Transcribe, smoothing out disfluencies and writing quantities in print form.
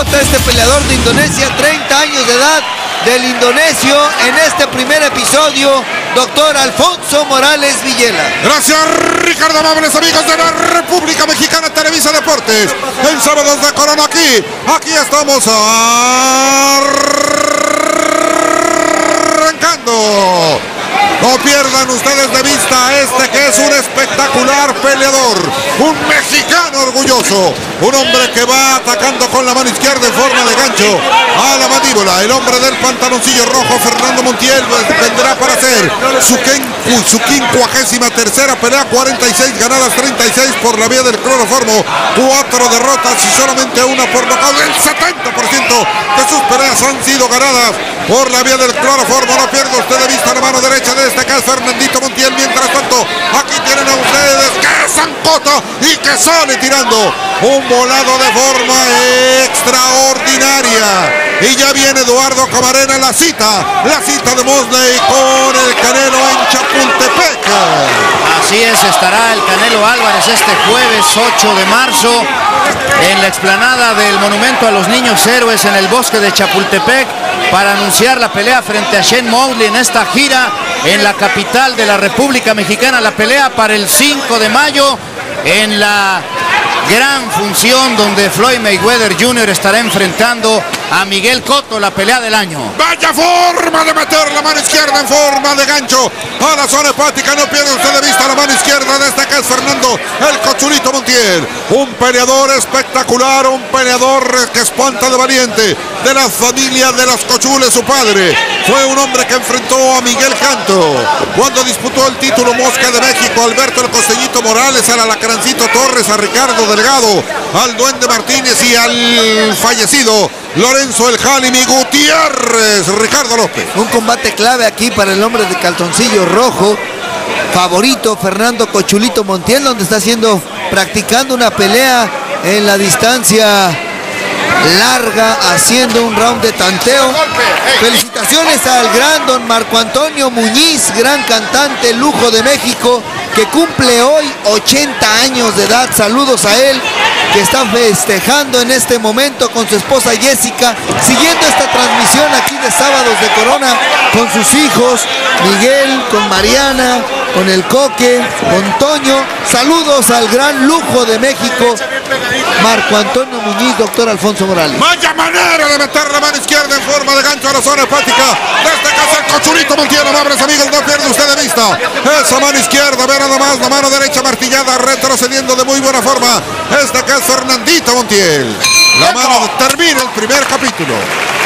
derrota este peleador de Indonesia, 30 años de edad, del indonesio en este primer episodio, doctor Alfonso Morales Villela. Gracias, Ricardo. Amables amigos de la República Mexicana, Televisa Deportes, en Sábados de Corona. Aquí estamos arrancando. No pierdan ustedes de vista a este que es un espectacular peleador, un mexicano orgulloso, un hombre que va atacando con la mano izquierda en forma de gancho a la mandíbula. El hombre del pantaloncillo rojo, Fernando Montiel, vendrá para hacer su 53ª pelea, 46 ganadas, 36 por la vía del cloroformo, 4 derrotas y solamente una por nocaut. El 70% de sus peleas han sido ganadas por la vía del cloroformo. No pierda usted de vista la mano derecha de este que es Fernandito Montiel. Mientras tanto, aquí tienen a ustedes que zancota y que sale tirando un volado de forma extraordinaria. Y ya viene Eduardo Camarena, la cita de Mosley con el Canelo en Chapultepec. Así es, estará el Canelo Álvarez este jueves 8 de marzo en la explanada del Monumento a los Niños Héroes en el bosque de Chapultepec para anunciar la pelea frente a Shane Mosley en esta gira en la capital de la República Mexicana. La pelea para el 5 de mayo en la gran función donde Floyd Mayweather Jr. estará enfrentando a Miguel Cotto, la pelea del año. Vaya forma de meter la mano izquierda en forma de gancho a la zona hepática. No pierda usted de vista la mano izquierda de este que es Fernando el Cochulito Montiel. Un peleador espectacular, un peleador que espanta de valiente, de la familia de los Cochules. Su padre fue un hombre que enfrentó a Miguel Canto cuando disputó el título Mosca de México, Alberto el Costeñito Morales, al Alacrancito Torres, a Ricardo Delgado, al Duende Martínez y al fallecido Lorenzo el Jalimi Gutiérrez. Ricardo López. Un combate clave aquí para el hombre de calzoncillo rojo, favorito Fernando Cochulito Montiel, donde está practicando una pelea en la distancia larga, haciendo un round de tanteo. Felicitaciones al gran don Marco Antonio Muñiz, gran cantante, lujo de México, que cumple hoy 80 años de edad. Saludos a él, que está festejando en este momento con su esposa Jessica, siguiendo esta transmisión aquí de Sábados de Corona con sus hijos, Miguel, con Mariana, con el Coque, con Toño. Saludos al gran lujo de México, Marco Antonio Muñiz, doctor Alfonso Morales. Vaya manera de meter la mano izquierda en forma de gancho a la zona hepática de este caso el Cochulito Montiel. Amables amigos, no pierde usted de vista esa mano izquierda. Ve nada más la mano derecha martillada, retrocediendo de muy buena forma este que es Fernandito Montiel. La mano termina el primer capítulo.